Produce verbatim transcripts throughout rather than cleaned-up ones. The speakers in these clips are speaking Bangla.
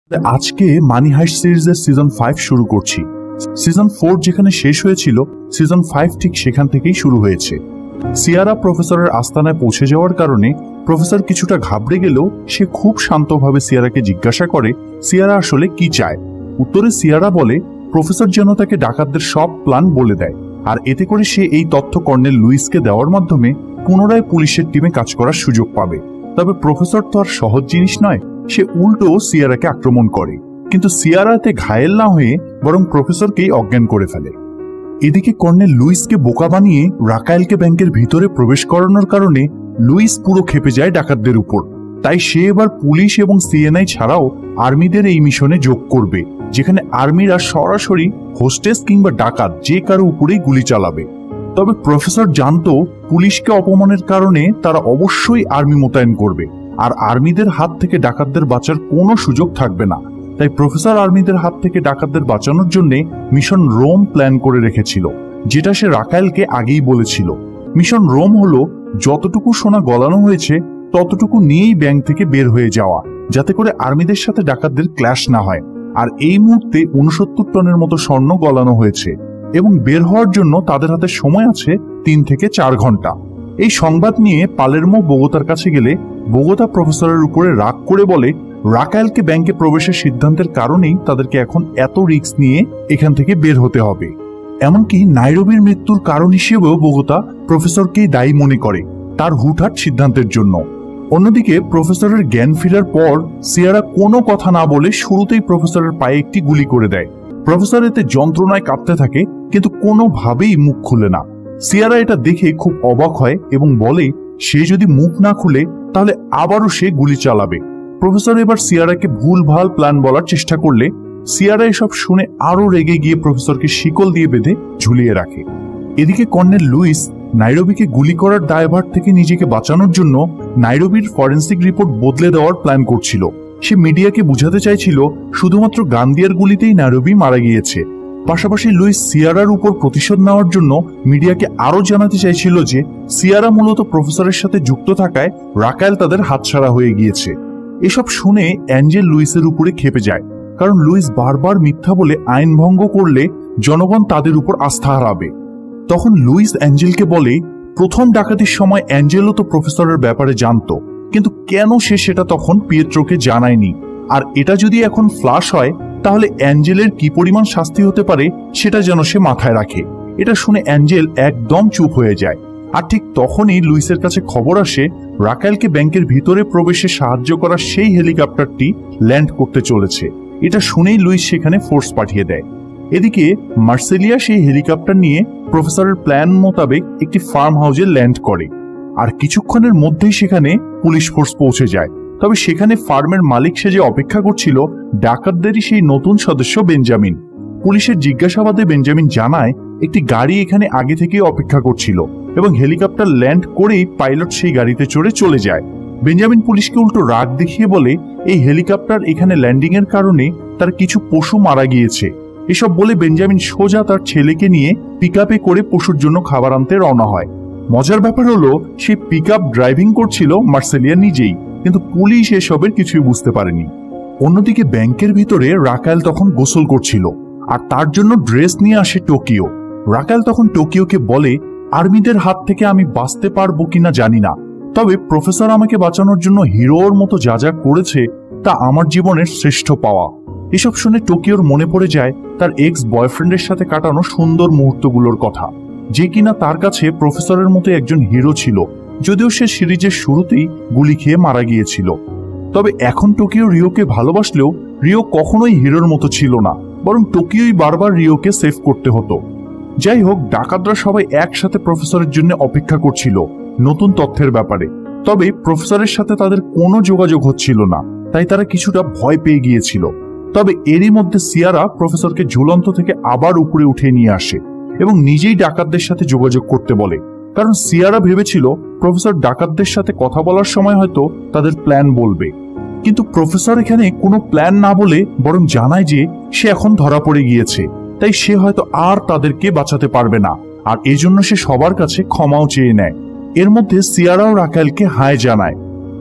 আজকে মানি হাইস্ট সিরিজের সিজন ফাইভ শুরু করছি। সিজন ফোর যেখানে শেষ হয়েছিল, সিজন ফাইভ ঠিক সেখান থেকেই শুরু হয়েছে। সিয়ারা প্রফেসরের আস্তানায় পৌঁছে যাওয়ার কারণে প্রফেসর কিছুটা ঘাবড়ে গেলেও সে খুব শান্তভাবে সিয়ারাকে জিজ্ঞাসা করে সিয়ারা আসলে কি চায়। উত্তরে সিয়ারা বলে প্রফেসর যেন তাকে ডাকাতদের সব প্ল্যান বলে দেয়, আর এতে করে সে এই তথ্য কর্নেল লুইসকে দেওয়ার মাধ্যমে পুনরায় পুলিশের টিমে কাজ করার সুযোগ পাবে। তবে প্রফেসর তো আর সহজ জিনিস নয়, সে উল্টো সিয়ারাকে আক্রমণ করে, কিন্তু সিয়ারা এতে ঘায়েল না হয়ে বরং প্রফেসরকেই অজ্ঞান করে ফেলে। এদিকে কর্নেল লুইসকে বোকা বানিয়ে রাকায়েলকে ব্যাংকের ভিতরে প্রবেশ করানোর কারণে লুইস পুরো ক্ষেপে যায় ডাকাতদের উপর। তাই সে এবার পুলিশ এবং সিএনআই ছাড়াও আর্মিদের এই মিশনে যোগ করবে, যেখানে আর্মিরা সরাসরি হোস্টেস কিংবা ডাকাত যে কারো উপরেই গুলি চালাবে। তবে প্রফেসর জানতো পুলিশকে অপমানের কারণে তারা অবশ্যই আর্মি মোতায়েন করবে, আর আর্মিদের হাত থেকে ডাকাতদের বাঁচার কোনো সুযোগ থাকবে না। তাই প্রফেসর আর্মিদের হাত থেকে ডাকাতদের বাঁচানোর জন্য মিশন রোম প্ল্যান করে রেখেছিল, যেটা সে রাকায়েলকে আগেই বলেছিল। মিশন রোম হলো যতটুকু সোনা গলানো হয়েছে ততটুকু নিয়েই ব্যাংক থেকে বের হয়ে যাওয়া, যাতে করে আর্মিদের সাথে ডাকাতদের ক্ল্যাশ না হয়। আর এই মুহূর্তে উনসত্তর টনের মতো স্বর্ণ গলানো হয়েছে এবং বের হওয়ার জন্য তাদের হাতে সময় আছে তিন থেকে চার ঘন্টা। এই সংবাদ নিয়ে পালেরমো বোগোতার কাছে গেলে বোগোতা প্রফেসরের উপরে রাগ করে বলে রাকায়েলকে ব্যাংকে প্রবেশের সিদ্ধান্তের কারণেই তাদেরকে এখন এত রিস্ক নিয়ে এখান থেকে বের হতে হবে। এমনকি নাইরোবির মৃত্যুর কারণ হিসেবেও বোগোতা প্রফেসরকেই দায়ী মনে করে তার হুটহাট সিদ্ধান্তের জন্য। অন্যদিকে প্রফেসরের জ্ঞান ফেরার পর সিয়ারা কোনো কথা না বলে শুরুতেই প্রফেসরের পায়ে একটি গুলি করে দেয়। প্রফেসর এতে যন্ত্রণায় কাঁপতে থাকে, কিন্তু কোনোভাবেই মুখ খুলে না। সিয়ারা এটা দেখে খুব অবাক হয় এবং বলে সে যদি মুখ না খুলে তাহলে আবারও সে গুলি চালাবে। প্রফেসর এবার সিয়ারাকে ভুলভাল প্ল্যান বলার চেষ্টা করলে সিয়ারা এসব শুনে আরো রেগে গিয়ে প্রফেসরকে শিকল দিয়ে বেঁধে ঝুলিয়ে রাখে। এদিকে কর্নেল লুইস নাইরোবিকে গুলি করার দায়ভার থেকে নিজেকে বাঁচানোর জন্য নাইরোবির ফরেন্সিক রিপোর্ট বদলে দেওয়ার প্ল্যান করছিল। সে মিডিয়াকে বুঝাতে চাইছিল শুধুমাত্র গান্দিয়ার গুলিতেই নাইরোবি মারা গিয়েছে। পাশাপাশি লুইস সিয়ারার উপর প্রতিশোধ নেওয়ার জন্য মিডিয়াকে আরো জানাতে চাইছিল যে সিয়ারা মূলত প্রফেসরের সাথে যুক্ত থাকায় রাকায়েল তাদের হাতছাড়া হয়ে গিয়েছে। এসব শুনে অ্যাঞ্জেল লুইসের উপরে ক্ষেপে যায়, কারণ লুইস বারবার মিথ্যা বলে আইন ভঙ্গ করলে জনগণ তাদের উপর আস্থা হারাবে। তখন লুইস অ্যাঞ্জেলকে বলে প্রথম ডাকাতির সময় অ্যাঞ্জেলও তো প্রফেসরের ব্যাপারে জানতো, কিন্তু কেন সে সেটা তখন পিয়েট্রোকে জানায়নি। আর এটা যদি এখন ফ্লাশ হয় তাহলে অ্যাঞ্জেলের কি পরিমাণ শাস্তি হতে পারে সেটা যেন সে মাথায় রাখে। এটা শুনে অ্যাঞ্জেল একদম চুপ হয়ে যায়। আর ঠিক তখনই লুইসের কাছে খবর আসে রাকায়েলকে ব্যাংকের ভিতরে প্রবেশে সাহায্য করা সেই হেলিকপ্টারটি ল্যান্ড করতে চলেছে। এটা শুনেই লুইস সেখানে ফোর্স পাঠিয়ে দেয়। এদিকে মার্সেলিয়া সেই হেলিকপ্টার নিয়ে প্রফেসরের প্ল্যান মোতাবেক একটি ফার্ম হাউসে ল্যান্ড করে, আর কিছুক্ষণের মধ্যেই সেখানে পুলিশ ফোর্স পৌঁছে যায়। তবে সেখানে ফার্মের মালিক সেজে অপেক্ষা করছিল ডাকাতদেরই সেই নতুন সদস্য বেঞ্জামিন। পুলিশের জিজ্ঞাসাবাদে বেঞ্জামিন জানায় একটি গাড়ি এখানে আগে থেকেই অপেক্ষা করছিল এবং হেলিকপ্টার ল্যান্ড করেই পাইলট সেই গাড়িতে চড়ে চলে যায়। বেঞ্জামিন পুলিশকে উল্টো রাগ দেখিয়ে বলে এই হেলিকপ্টার এখানে ল্যান্ডিং এর কারণে তার কিছু পশু মারা গিয়েছে। এসব বলে বেঞ্জামিন সোজা তার ছেলেকে নিয়ে পিকআপে করে পশুর জন্য খাবার আনতে রওনা হয়। মজার ব্যাপার হলো সেই পিকআপ ড্রাইভিং করছিল মার্সেলিয়া নিজেই, কিন্তু পুলিশ এসবের কিছুই বুঝতে পারেনি। অন্যদিকে ব্যাংকের ভিতরে রাকায়েল তখন গোসল করছিল, আর তার জন্য ড্রেস নিয়ে আসে টোকিও। রাকায়েল তখন টোকিওকে বলে আর্মিদের হাত থেকে আমি বাঁচতে পারবো কিনা জানি না, তবে প্রফেসর আমাকে বাঁচানোর জন্য হিরোর মতো যা যা করেছে তা আমার জীবনের শ্রেষ্ঠ পাওয়া। এসব শুনে টোকিওর মনে পড়ে যায় তার এক্স বয়ফ্রেন্ডের সাথে কাটানো সুন্দর মুহূর্তগুলোর কথা, যে কিনা তার কাছে প্রফেসরের মতো একজন হিরো ছিল, যদিও সে সিরিজের শুরুতেই গুলি খেয়ে মারা গিয়েছিল। তবে এখন টোকিও রিওকে ভালোবাসলেও রিও কখনোই হিরোর মতো ছিল না, বরং টোকিওই বারবার রিওকে সেভ করতে হতো। যাই হোক, ডাকাতরা সবাই একসাথে প্রফেসরের জন্য অপেক্ষা করছিল নতুন তথ্যের ব্যাপারে। তবে প্রফেসরের সাথে তাদের কোনো যোগাযোগ হচ্ছিল না, তাই তারা কিছুটা ভয় পেয়ে গিয়েছিল। তবে এরই মধ্যে সিয়ারা প্রফেসরকে ঝুলন্ত থেকে আবার উপরে উঠিয়ে নিয়ে আসে এবং নিজেই ডাকাতদের সাথে যোগাযোগ করতে বলে, কারণ সিয়ারা ভেবেছিল প্রফেসর ডাকাতদের সাথে কথা বলার সময় হয়তো তাদের প্ল্যান বলবে। কিন্তু প্রফেসর এখানে কোনো প্ল্যান না বলে বরং জানায় যে সে এখন ধরা পড়ে গিয়েছে, তাই সে হয়তো আর তাদেরকে বাঁচাতে পারবে না, আর এজন্য সে সবার কাছে ক্ষমাও চেয়ে নেয়। এর মধ্যে সিয়ারাও রাকায়েলকে হায় জানায়।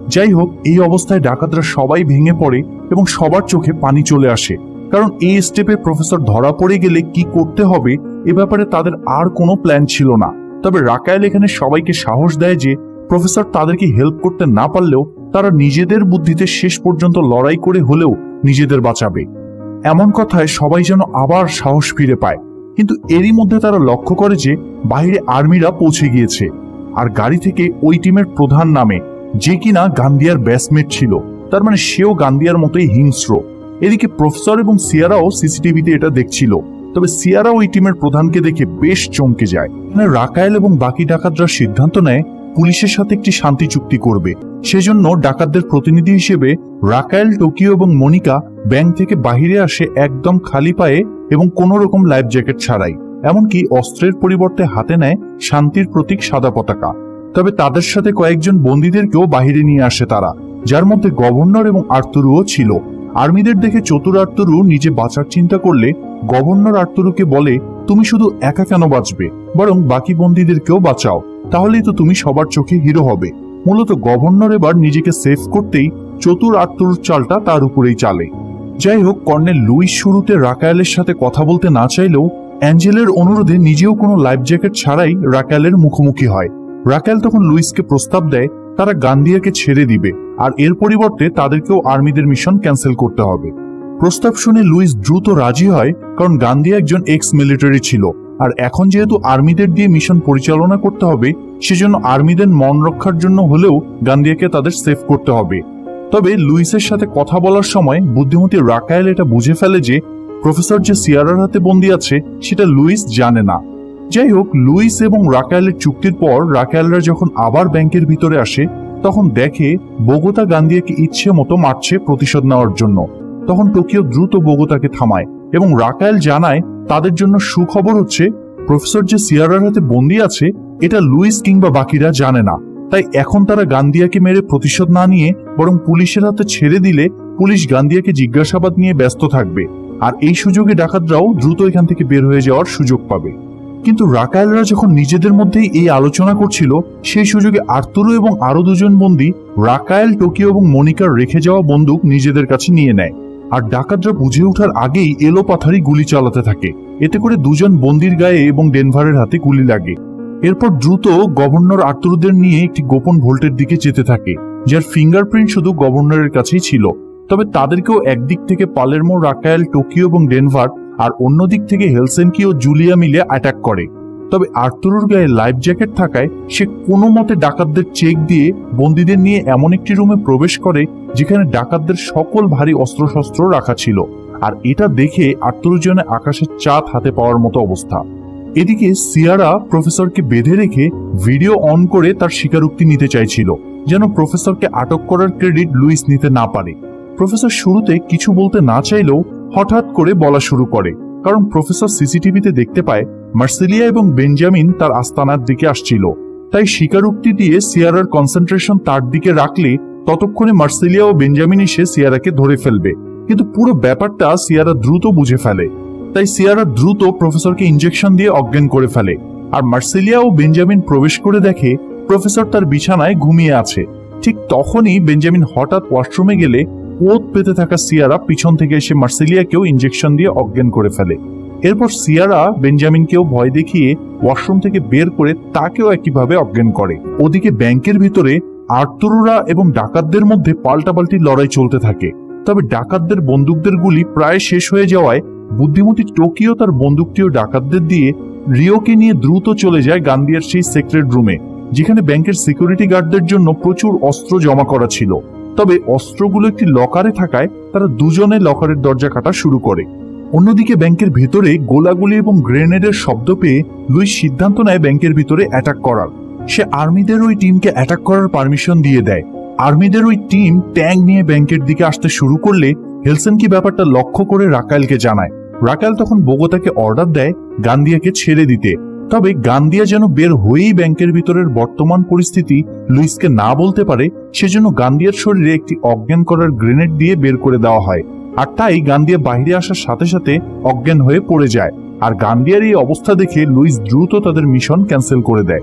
যাই হোক, এই অবস্থায় ডাকাতরা সবাই ভেঙে পড়ে এবং সবার চোখে পানি চলে আসে, কারণ এই স্টেপে প্রফেসর ধরা পড়ে গেলে কি করতে হবে এ ব্যাপারে তাদের আর কোনো প্ল্যান ছিল না। তবে রাকায়েল এখানে সবাইকে সাহস দেয় যে প্রফেসর তাদেরকে হেল্প করতে না পারলেও তারা নিজেদের বুদ্ধিতে শেষ পর্যন্ত লড়াই করে হলেও নিজেদের বাঁচাবে। এমন কথায় সবাই যেন আবার সাহস ফিরে পায়। কিন্তু এরই মধ্যে তারা লক্ষ্য করে যে বাইরে আর্মিরা পৌঁছে গিয়েছে, আর গাড়ি থেকে ওই টিমের প্রধান নামে, যে কিনা গান্দিয়ার ব্যাচমেট ছিল, তার মানে সেও গান্দিয়ার মতোই হিংস্র। এদিকে প্রফেসর এবং সিয়ারাও সিসিটিভিতে এটা দেখছিল, তবে সিয়ারা ওই টিমের প্রধানকে দেখে বেশ চমকে যায়। রাকায়েল এবং বাকি ডাকাতরা সিদ্ধান্ত নেয় পুলিশের সাথে একটি শান্তি চুক্তি করবে। সেজন্য ডাকাতদের প্রতিনিধি হিসেবে রাকায়েল, টোকিও এবং মনিকা ব্যাংক থেকে বাহিরে আসে একদম খালি পায়ে এবং কোনো রকম লাইফ জ্যাকেট ছাড়াই। এমনকি অস্ত্রের পরিবর্তে হাতে নেয় শান্তির প্রতীক সাদা পতাকা। তবে তাদের সাথে কয়েকজন বন্দীদেরকেও বাহিরে নিয়ে আসে তারা, যার মধ্যে গভর্নর এবং আর্তুরুও ছিল। আর্মিদের দেখে চতুর আর্তুরু নিজে বাঁচার চিন্তা করলে গভর্নর আর্তুরুকে বলে, তুমি শুধু একা কেন বাঁচবে, বরং বাকি বন্দীদেরকেও বাঁচাও, তাহলেই তো তুমি সবার চোখে হিরো হবে। মূলত গভর্নর এবার নিজেকে সেভ করতেই চতুর আর্তুরুর চালটা তার উপরেই চালে। যাই হোক, কর্নেল লুইস শুরুতে রাকায়েলের সাথে কথা বলতে না চাইলেও অ্যাঞ্জেলের অনুরোধে নিজেও কোনো লাইফ জ্যাকেট ছাড়াই রাকায়েলের মুখোমুখি হয়। রাকায়েল তখন লুইসকে প্রস্তাব দেয় তারা গান্দিয়াকে ছেড়ে দিবে, আর এর পরিবর্তে তাদেরকেও আর্মিদের মিশন ক্যান্সেল করতে হবে। প্রস্তাব শুনে লুইস দ্রুত রাজি হয়, কারণ গান্দিয়া একজন এক্স মিলিটারি ছিল, আর এখন যেহেতু আর্মিদের দিয়ে মিশন পরিচালনা করতে হবে, সেজন্য আর্মিদের মন রক্ষার জন্য হলেও গান্দিয়াকে তাদের সেভ করতে হবে। তবে লুইসের সাথে কথা বলার সময় বুদ্ধিমতী রাকায়েল এটা বুঝে ফেলে যে প্রফেসর যে সিয়ারার হাতে বন্দী আছে সেটা লুইস জানে না। যাই হোক, লুইস এবং রাকায়েলের চুক্তির পর রাকায়েলরা যখন আবার ব্যাংকের ভিতরে আসে, তখন দেখে বোগোতা গান্দিয়াকে ইচ্ছে মতো মারছে প্রতিশোধ নেওয়ার জন্য। তখন টোকিও দ্রুত বোগোতাকে থামায় এবং রাকায়েল জানায় তাদের জন্য সুখবর হচ্ছে প্রফেসর যে সিয়ারার হাতে বন্দী আছে এটা লুইস কিংবা বাকিরা জানে না। তাই এখন তারা গান্দিয়াকে মেরে প্রতিশোধ না নিয়ে বরং পুলিশের হাতে ছেড়ে দিলে পুলিশ গান্দিয়াকে জিজ্ঞাসাবাদ নিয়ে ব্যস্ত থাকবে, আর এই সুযোগে ডাকাতরাও দ্রুত এখান থেকে বের হয়ে যাওয়ার সুযোগ পাবে। কিন্তু রাকায়েলরা যখন নিজেদের মধ্যেই এই আলোচনা করছিল, সেই সুযোগে আর্তুরু এবং আরো দুজন বন্দী রাকায়েল, টোকিও এবং মনিকার রেখে যাওয়া বন্দুক নিজেদের কাছে নিয়ে নেয়, আর ডাকাতরা বুঝে ওঠার আগেই এলোপাথারি গুলি চালাতে থাকে। এতে করে দুজন বন্দির গায়ে এবং ডেনভারের হাতে গুলি লাগে। এরপর দ্রুত গভর্নর আর্তুরুদের নিয়ে একটি গোপন ভোল্টের দিকে যেতে থাকে, যার ফিঙ্গারপ্রিন্ট শুধু গভর্নরের কাছেই ছিল। তবে তাদেরকেও একদিক থেকে পালেরমো, রাকায়েল, টোকিও এবং ডেনভার, আর অন্যদিক থেকে হেলসিঙ্কি ও জুলিয়া মিলে অ্যাটাক করে। তবে আর্তুরুর গায়ে লাইফ জ্যাকেট থাকায় সে কোনো মতে ডাকাতদের চেক দিয়ে বন্দীদের নিয়ে এমন একটি রুমে প্রবেশ করে যেখানে ডাকাতদের সকল ভারী অস্ত্রশস্ত্র রাখা ছিল, আর এটা দেখে আর্তুরু যেন আকাশের চাঁদ হাতে পাওয়ার মতো অবস্থা। এদিকে সিয়ারা প্রফেসরকে বেঁধে রেখে ভিডিও অন করে তার স্বীকারোক্তি নিতে চাইছিল, যেন প্রফেসরকে আটক করার ক্রেডিট লুইস নিতে না পারে। প্রফেসর শুরুতে কিছু বলতে না চাইলেও হঠাৎ করে বলা শুরু করে, কারণ প্রফেসর সিসিটিভিতে দেখতে পায় মার্সেলিয়া এবং বেঞ্জামিন তার আস্তানার দিকে আসছিল। তাই স্বীকারোক্তি দিয়ে সিয়ারার কনসেন্ট্রেশন তার দিকে রাখলে ততক্ষণে মার্সেলিয়া ও বেঞ্জামিন এসে সিয়ারাকে ধরে ফেলবে। কিন্তু পুরো ব্যাপারটা সিয়ারা দ্রুত বুঝে ফেলে, তাই সিয়ারা দ্রুত প্রফেসরকে ইঞ্জেকশন দিয়ে অজ্ঞান করে ফেলে। আর মার্সেলিয়া ও বেঞ্জামিন প্রবেশ করে দেখে প্রফেসর তার বিছানায় ঘুমিয়ে আছে। ঠিক তখনই বেঞ্জামিন হঠাৎ ওয়াশরুমে গেলে ওত পেতে থাকা সিয়ারা পিছন থেকে এসে মার্সেলিয়াকেও ইঞ্জেকশন দিয়ে অজ্ঞান করে ফেলে। এরপর সিয়ারা বেঞ্জামিনকেও ভয় দেখিয়ে ওয়াশরুম থেকে বের করে তাকেও একইভাবে অজ্ঞান করে। ওদিকে ব্যাংকের ভিতরে আর্তুরুরা এবং ডাকাতদের মধ্যে পাল্টাপাল্টি লড়াই চলতে থাকে। তবে ডাকাতদের বন্দুকদের গুলি প্রায় শেষ হয়ে যাওয়ায় বুদ্ধিমতী টোকিও তার বন্দুকটিও ডাকাতদের দিয়ে রিওকে নিয়ে দ্রুত চলে যায় গান্দিয়ার সেই সিক্রেট রুমে, যেখানে ব্যাংকের সিকিউরিটি গার্ডদের জন্য প্রচুর অস্ত্র জমা করা ছিল। তবে অস্ত্রগুলো একটি লকারে থাকায় তারা দুজনে লকারের দরজা কাটা শুরু করে। অন্যদিকে ব্যাংকের ভেতরে গোলাগুলি এবং গ্রেনেডের শব্দ পেয়ে লুইস সিদ্ধান্ত নেয় ব্যাংকের ভিতরে অ্যাটাক করার। সে আর্মিদের ওই টিমকে অ্যাটাক করার পারমিশন দিয়ে দেয়। আর্মিদের ওই টিম ট্যাঙ্ক নিয়ে ব্যাংকের দিকে আসতে শুরু করলে হেলসিঙ্কি ব্যাপারটা লক্ষ্য করে রাকায়েলকে জানায়। রাকায়েল তখন বোগোতাকে অর্ডার দেয় গান্দিয়াকে ছেড়ে দিতে। তবে গান্দিয়া যেন বের হয়েই ব্যাংকের ভিতরের বর্তমান পরিস্থিতি লুইসকে না বলতে পারে, সেজন্য গান্দিয়ার শরীরে একটি অজ্ঞান করার গ্রেনেড দিয়ে বের করে দেওয়া হয়। আর তাই গান্দিয়া বাইরে আসার সাথে সাথে অজ্ঞান হয়ে পড়ে যায়। আর গান্দিয়ার এই অবস্থা দেখে লুইস দ্রুত তাদের মিশন ক্যান্সেল করে দেয়।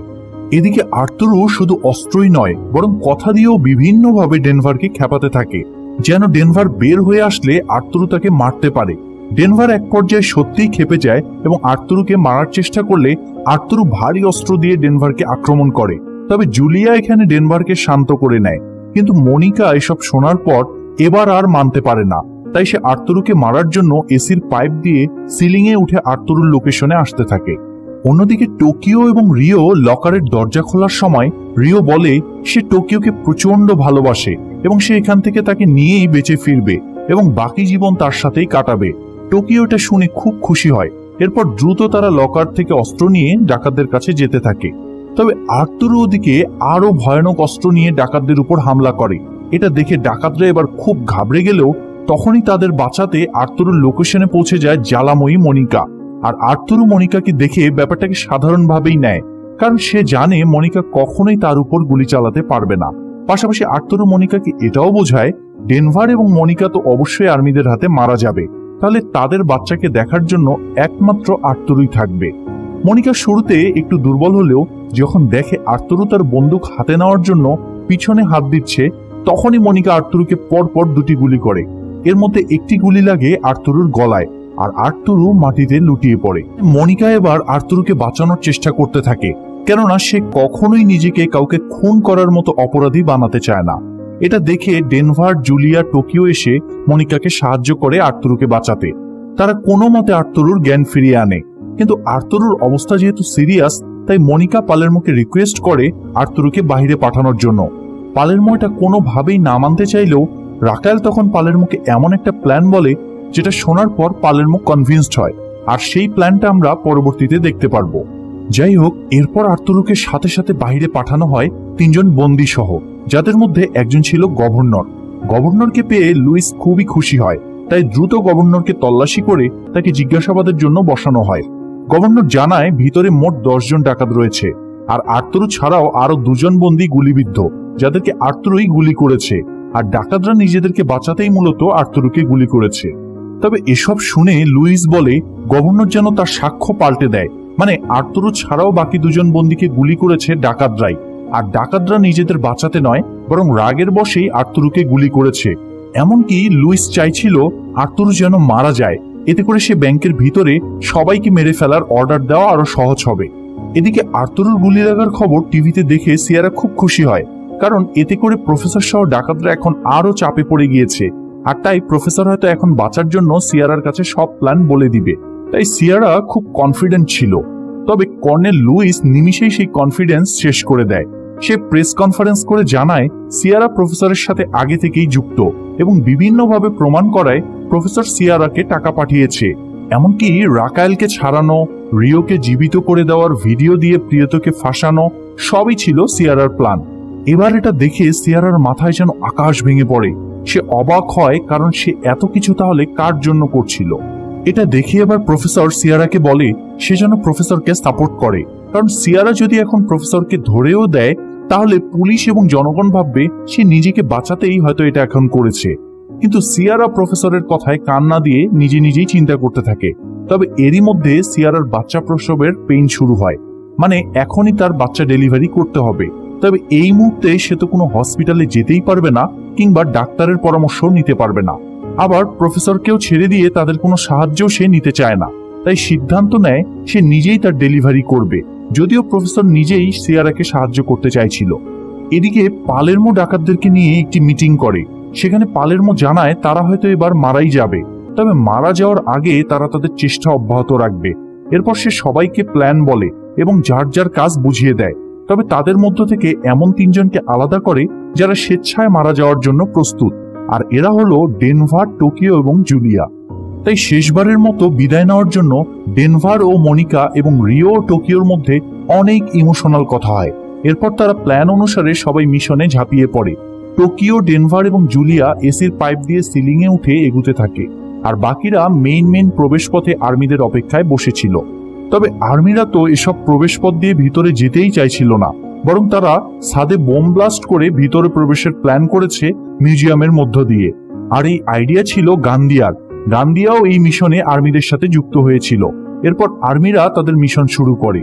এদিকে আর্তুরও শুধু অস্ত্রই নয় বরং কথা দিয়েও বিভিন্নভাবে ডেনভারকে খেপাতে থাকে, যেন ডেনভার বের হয়ে আসলে আর্তুরু তাকে মারতে পারে। ডেনভার এক পর্যায়ে সত্যিই খেপে যায় এবং আর্তুরুকে মারার চেষ্টা করলে আর্তুরু ভারী অস্ত্র দিয়ে ডেনভারকে আক্রমণ করে। তবে জুলিয়া এখানে ডেনভারকে শান্ত করে নেয়, কিন্তু মনিকা এসব শোনার পর এবার আর মানতে পারে না। তাই সে আর্তুরুকে মারার জন্য এসির পাইপ দিয়ে সিলিং এ উঠে আর্তুরুর লোকেশনে আসতে থাকে। অন্যদিকে টোকিও এবং রিও লকারের দরজা খোলার সময় রিও বলে সে টোকিওকে প্রচন্ড ভালোবাসে এবং সে এখান থেকে তাকে নিয়েই বেঁচে ফিরবে এবং বাকি জীবন তার সাথেই কাটাবে। টোকিও এটা শুনে খুব খুশি হয়। এরপর দ্রুত তারা লকার থেকে অস্ত্র নিয়ে ডাকাতদের কাছে যেতে থাকে। তবে আর্তুরু ওদিকে আরো ভয়ানক অস্ত্র নিয়ে ডাকাতদের উপর হামলা করে। এটা দেখে ডাকাতরা এবার খুব ঘাবড়ে গেলেও তখনই তাদের বাঁচাতে আর্তুরুর লোকেশনে পৌঁছে যায় জ্বালাময়ী মনিকা। আর আর্তুরু মনিকাকে দেখে ব্যাপারটাকে সাধারণভাবেই নেয়, কারণ সে জানে মনিকা কখনোই তার উপর গুলি চালাতে পারবে না। পাশাপাশি আর্তুরু মনিকাকে এটাও বোঝায় ডেনভার এবং মনিকা তো অবশ্যই আর্মিদের হাতে মারা যাবে, তাহলে তাদের বাচ্চাকে দেখার জন্য একমাত্র আর্তুরুই থাকবে। মনিকা শুরুতে একটু দুর্বল হলেও যখন দেখে আর্তুরু তার বন্দুক হাতে নেওয়ার জন্য পিছনে হাত দিচ্ছে, তখনই মনিকা আর্তুরুকে পরপর দুটি গুলি করে। এর মধ্যে একটি গুলি লাগে আর্তুরুর গলায়, আর আর্তুরু মাটিতে লুটিয়ে পড়ে। মনিকা এবার আর্তুরুকে বাঁচানোর চেষ্টা করতে থাকে, কেননা সে কখনোই নিজেকে কাউকে খুন করার মতো অপরাধী বানাতে চায় না। এটা দেখে ডেনভার, জুলিয়া, টোকিও এসে মনিকাকে সাহায্য করে আর্তুরুকে বাঁচাতে। তারা কোনো মতে আর্তুরুর জ্ঞান ফিরিয়ে আনে, কিন্তু আর্তুরুর অবস্থা যেহেতু সিরিয়াস, তাই মনিকা পালেরমোকে রিকোয়েস্ট করে আর্তুরুকে বাইরে পাঠানোর জন্য। পালেরমো এটা কোনোভাবেই না মানতে চাইলেও রাকায়েল তখন পালেরমোকে এমন একটা প্ল্যান বলে যেটা শোনার পর পালেরমো কনভিন্সড হয়, আর সেই প্ল্যানটা আমরা পরবর্তীতে দেখতে পারবো। যাই হোক, এরপর আর্তুরুকে সাথে সাথে বাইরে পাঠানো হয় তিনজন বন্দী সহ, যাদের মধ্যে একজন ছিল গভর্নর। গভর্নরকে পেয়ে লুইস খুবই খুশি হয়, তাই দ্রুত গভর্নরকে তল্লাশি করে তাকে জিজ্ঞাসাবাদের জন্য বসানো হয়। গভর্নর জানায় ভিতরে মোট দশ জন ডাকাত রয়েছে, আর আর্তুরু ছাড়াও আরো দুজন বন্দী গুলিবিদ্ধ, যাদেরকে আর্তুরুই গুলি করেছে, আর ডাকাতরা নিজেদেরকে বাঁচাতেই মূলত আর্তুরুকে গুলি করেছে। তবে এসব শুনে লুইস বলে গভর্নর যেন তার সাক্ষ্য পাল্টে দেয়, মানে আর্তুরু ছাড়াও বাকি দুজন বন্দীকে গুলি করেছে ডাকাতরাই, আর ডাকাতরা নিজেদের বাঁচাতে নয় বরং রাগের বশেই আর্তুরুকে গুলি করেছে। এমনকি লুইস চাইছিল আর্তুরু যেন মারা যায়, এতে করে সে ব্যাংকের ভিতরে সবাইকে মেরে ফেলার অর্ডার দেওয়া আরো সহজ হবে। এদিকে আর্তুরুর গুলি লাগার খবর টিভিতে দেখে সিয়ারা খুব খুশি হয়, কারণ এতে করে প্রফেসর সহ ডাকাতরা এখন আরো চাপে পড়ে গিয়েছে, আর তাই প্রফেসর হয়তো এখন বাঁচার জন্য সিয়ারার কাছে সব প্ল্যান বলে দিবে। তাই সিয়ারা খুব কনফিডেন্ট ছিল। তবে কর্নেল লুইস নিমিষেই সেই কনফিডেন্স শেষ করে দেয়। সে প্রেস কনফারেন্স করে জানায় সিয়ারা প্রফেসরের সাথে আগে থেকেই যুক্ত এবং বিভিন্নভাবে প্রমাণ করায় প্রফেসর সিয়ারাকে টাকা পাঠিয়েছে। এমনকি রাকায়েলকে ছাড়ানো, রিওকে জীবিত করে দেওয়ার ভিডিও দিয়ে প্রিয়তকে ফাঁসানো সবই ছিল সিয়ারার প্ল্যান। এবার এটা দেখে সিয়ারার মাথায় যেন আকাশ ভেঙে পড়ে। সে অবাক হয়, কারণ সে এত কিছু তাহলে কার জন্য করছিল। এটা দেখে এবার প্রফেসর সিয়ারাকে বলে সে যেন প্রফেসরকে সাপোর্ট করে, কারণ সিয়ারা যদি এখন প্রফেসরকে ধরেও দেয় তাহলে পুলিশ এবং জনগণ ভাববে সে নিজেকে বাঁচাতেই হয়তো এটা এখন করেছে। কিন্তু সিয়ারা প্রফেসরের কথায় কান না দিয়ে নিজে নিজেই চিন্তা করতে থাকে। তবে এরই মধ্যে সিয়ারার বাচ্চা প্রসবের পেইন শুরু হয়, মানে এখনই তার বাচ্চা ডেলিভারি করতে হবে। তবে এই মুহূর্তে সে তো কোনো হসপিটালে যেতেই পারবে না কিংবা ডাক্তারের পরামর্শ নিতে পারবে না। আবার প্রফেসরকেও ছেড়ে দিয়ে তাদের কোনো সাহায্য সে নিতে চায় না, তাই সিদ্ধান্ত নেয় সে নিজেই তার ডেলিভারি করবে, যদিও প্রফেসর নিজেই সিয়ারাকে সাহায্য করতে চাইছিল। এদিকে পালেরমো ডাকাতদেরকে নিয়ে একটি মিটিং করে। সেখানে পালেরমো জানায় তারা হয়তো এবার মারাই যাবে, তবে মারা যাওয়ার আগে তারা তাদের চেষ্টা অব্যাহত রাখবে। এরপর সে সবাইকে প্ল্যান বলে এবং যার যার কাজ বুঝিয়ে দেয়। তবে তাদের মধ্য থেকে এমন তিনজনকে আলাদা করে যারা স্বেচ্ছায় মারা যাওয়ার জন্য প্রস্তুত, আর এরা হলো ডেনভার, টোকিও এবং জুলিয়া। তাই শেষবারের মতো বিদায় নেওয়ার জন্য ডেনভার ও মনিকা এবং রিও ও টোকিওর মধ্যে অনেক ইমোশনাল কথা হয়। এরপর তারা প্ল্যান অনুসারে সবাই মিশনে ঝাঁপিয়ে পড়ে। টোকিও, ডেনভার এবং জুলিয়া এসির পাইপ দিয়ে সিলিং এ উঠে এগুতে থাকে, আর বাকিরা মেইন মেইন প্রবেশ পথে আর্মিদের অপেক্ষায় বসেছিল। তবে আর্মিরা তো এসব প্রবেশ পথ দিয়ে ভিতরে যেতেই চাইছিল না, বরং তারা ছাদে বোম ব্লাস্ট করে ভিতরে প্রবেশের প্ল্যান করেছে মিউজিয়ামের মধ্য দিয়ে। আর এই আইডিয়া ছিল গান্দিয়ার। গান্দিয়াও এই মিশনে আর্মিদের সাথে যুক্ত হয়েছিল। এরপর আর্মিরা তাদের মিশন শুরু করে।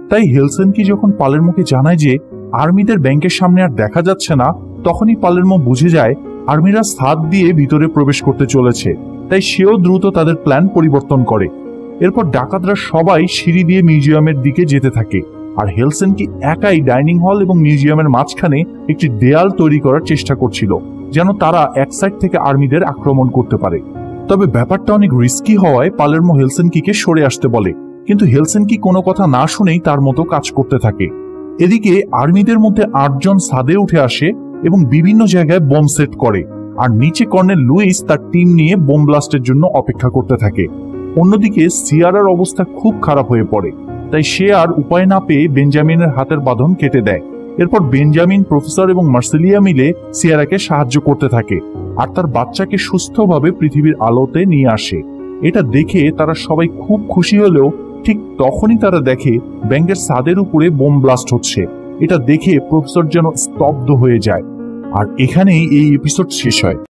তাই হেলসিনকি যখন পালেরমোকে জানায় যে আর্মিদের ব্যাংকের সামনে আর দেখা যাচ্ছে না, তখনই পালেরমো বুঝে যায় আর্মিরা ছাদ দিয়ে ভিতরে প্রবেশ করতে চলেছে। তাই সেও দ্রুত তাদের প্ল্যান পরিবর্তন করে। এরপর ডাকাতরা সবাই সিঁড়ি দিয়ে মিউজিয়ামের দিকে যেতে থাকে, আর হেলসিনকি একাই ডাইনিং হল এবং মিউজিয়ামের মাঝখানে একটি দেয়াল তৈরি করার চেষ্টা করছিল, যেন তারা এক সাইড থেকে আর্মিদের আক্রমণ করতে পারে। তবে ব্যাপারটা অনেক রিস্কি হওয়ায় পালেরমো হেলসিনকিকে সরে আসতে বলে, কিন্তু হেলসিনকি কোনো কথা না শুনেই তার মতো কাজ করতে থাকে। এদিকে আর্মিদের মধ্যে আটজন ছাদে উঠে আসে এবং বিভিন্ন জায়গায় বোম সেট করে, আর নিচে কর্নেল লুইস তার টিম নিয়ে বোম ব্লাস্টের জন্য অপেক্ষা করতে থাকে। অন্যদিকে সিয়ারার অবস্থা খুব খারাপ হয়ে পড়ে, তাই সে আর উপায় না পেয়ে বেঞ্জামিনের হাতের বাঁধন কেটে দেয়। এরপর বেঞ্জামিন, প্রফেসর এবং মার্সেলিয়া মিলে সিয়ারাকে সাহায্য করতে থাকে আর তার বাচ্চাকে সুস্থভাবে পৃথিবীর আলোতে নিয়ে আসে। এটা দেখে তারা সবাই খুব খুশি হলেও ঠিক তখনই তারা দেখে ব্যাংকের ছাদের উপরে বোম ব্লাস্ট হচ্ছে। এটা দেখে প্রফেসর যেন স্তব্ধ হয়ে যায়। আর এখানেই এই এপিসোড শেষ হয়।